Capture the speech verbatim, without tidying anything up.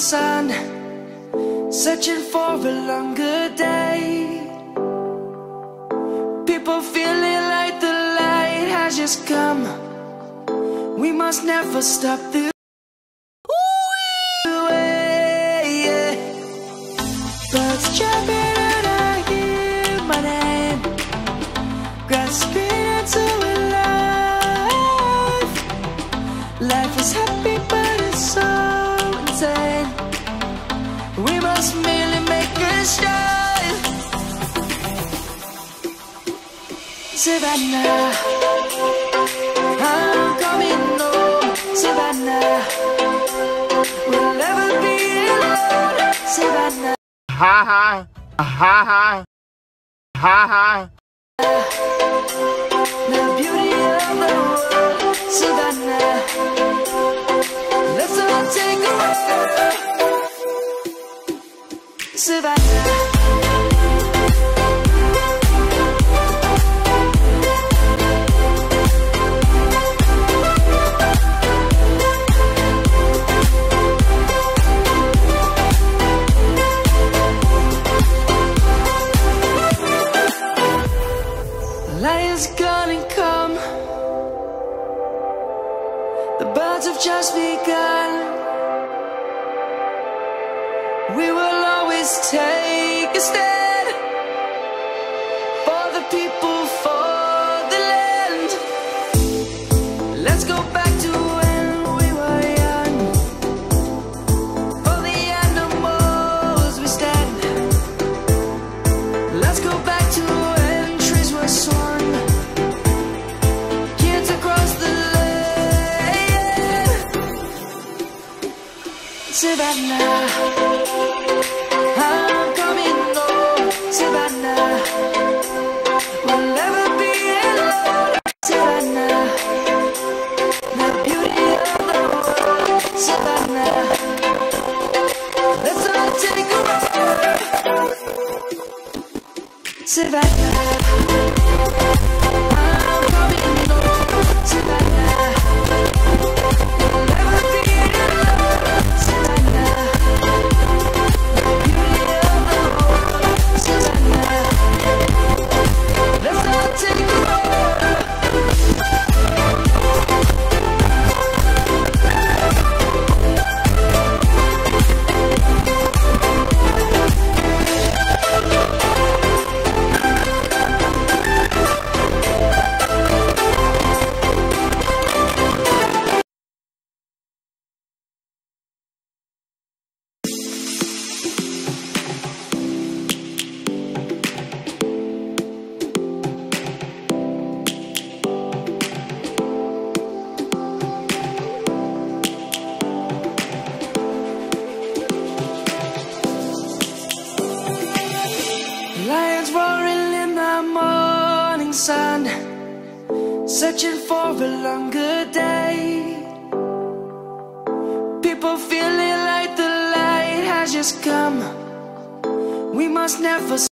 sun, searching for a longer day. People feeling like the light has just come. We must never stop the way, yeah. Birds chirping and I hear my name, grasping into a life. Life is happy but it's so insane. We must merely make a start. Savannah, I'm coming home. Savannah, we'll never be alone. Savannah, ha ha, ha ha, ha ha. the beauty of the world. Savannah, let's all take a ride. Savannah, lion's gonna come. The birds have just begun. We will always take a stand for the people, for the land. Let's go back to when we were young. For the animals we stand. Let's go back to when trees were swung, kids across the land. Savannah, I'm coming home. Savannah, we'll never be alone. Savannah, the beauty of the world. Savannah, let's all take a ride. Savannah, I'm coming home. Savannah, we'll never be alone. Savannah, the beauty of the world. Savannah, let's all take a ride. Lions roaring in the morning sun, searching for a longer day. People feeling like the light has just come. We must never